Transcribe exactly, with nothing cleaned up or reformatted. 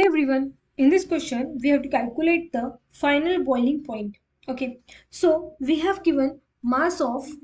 Hello everyone. In this question, we have to calculate the final boiling point. Okay. So we have given mass of